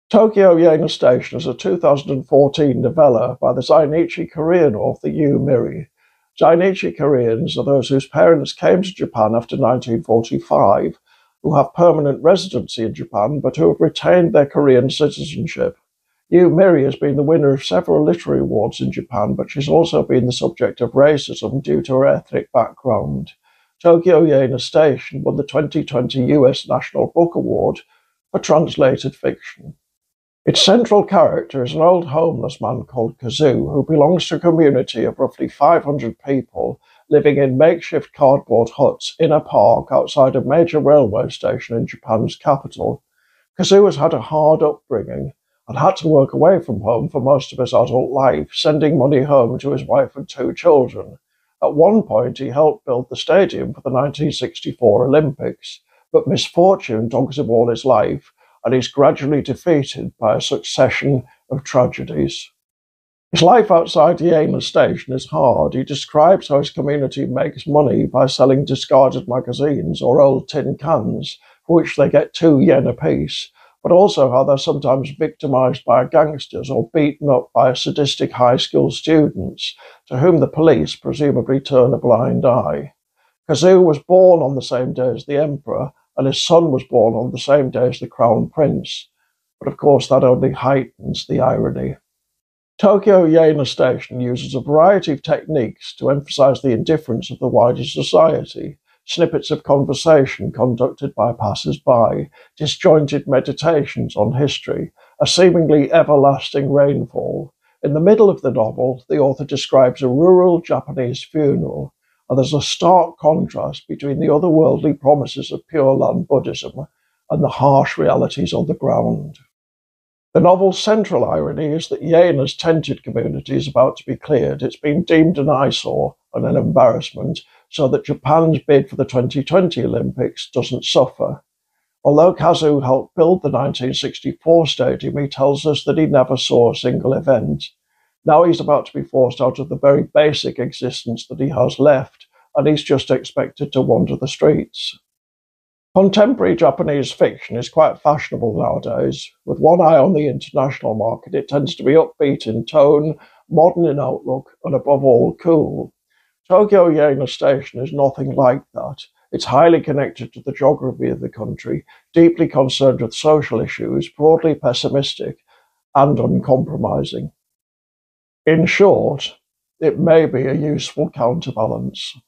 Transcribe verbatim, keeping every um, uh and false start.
Tokyo Ueno Station is a two thousand fourteen novella by the Zainichi Korean author Miri. Zainichi Koreans are those whose parents came to Japan after nineteen forty-five, who have permanent residency in Japan but who have retained their Korean citizenship. Miri has been the winner of several literary awards in Japan, but she's also been the subject of racism due to her ethnic background. Tokyo Ueno Station won the twenty twenty U S National Book Award for translated fiction. Its central character is an old homeless man called Kazu, who belongs to a community of roughly five hundred people living in makeshift cardboard huts in a park outside a major railway station in Japan's capital. Kazu has had a hard upbringing and had to work away from home for most of his adult life, sending money home to his wife and two children. At one point, he helped build the stadium for the nineteen sixty-four Olympics, but misfortune dogs him all his life, and he's gradually defeated by a succession of tragedies. His life outside Ueno Station is hard. He describes how his community makes money by selling discarded magazines or old tin cans, for which they get two yen apiece, but also how they're sometimes victimized by gangsters or beaten up by sadistic high school students, to whom the police presumably turn a blind eye. Kazu was born on the same day as the emperor, and his son was born on the same day as the crown prince. But of course, that only heightens the irony. Tokyo Ueno Station uses a variety of techniques to emphasize the indifference of the wider society. Snippets of conversation conducted by passers-by, disjointed meditations on history, a seemingly everlasting rainfall. In the middle of the novel, the author describes a rural Japanese funeral, and there's a stark contrast between the otherworldly promises of Pure Land Buddhism and the harsh realities on the ground. The novel's central irony is that Ueno's tented community is about to be cleared. It's been deemed an eyesore and an embarrassment, so that Japan's bid for the twenty twenty Olympics doesn't suffer. Although Kazu helped build the nineteen sixty-four stadium, he tells us that he never saw a single event. Now he's about to be forced out of the very basic existence that he has left, and he's just expected to wander the streets. Contemporary Japanese fiction is quite fashionable nowadays. With one eye on the international market, it tends to be upbeat in tone, modern in outlook, and above all, cool. Tokyo Ueno Station is nothing like that. It's highly connected to the geography of the country, deeply concerned with social issues, broadly pessimistic, and uncompromising. In short, it may be a useful counterbalance.